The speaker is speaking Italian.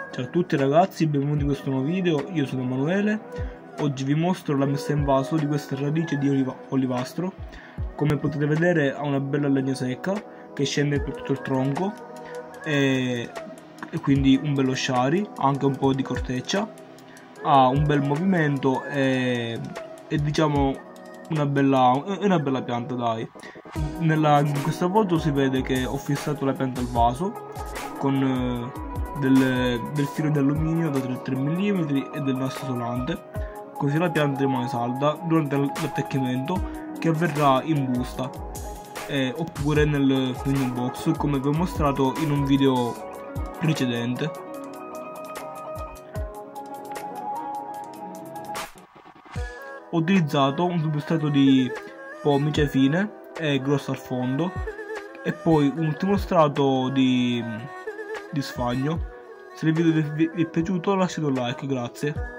Ciao a tutti ragazzi, benvenuti in questo nuovo video, io sono Emanuele. Oggi vi mostro la messa in vaso di questa radice di olivastro. Come potete vedere ha una bella legna secca che scende per tutto il tronco e quindi un bello shari, anche un po' di corteccia, ha un bel movimento e diciamo una bella pianta, dai. In questa foto si vede che ho fissato la pianta al vaso con del filo di alluminio da 3 mm e del nastro isolante, così la pianta rimane salda durante l'attecchimento, che avverrà in busta oppure nel box, come vi ho mostrato in un video precedente. Ho utilizzato un substrato di pomice fine e grosso al fondo e poi un ultimo strato di sfagno. Se il video vi è piaciuto lasciate un like, grazie.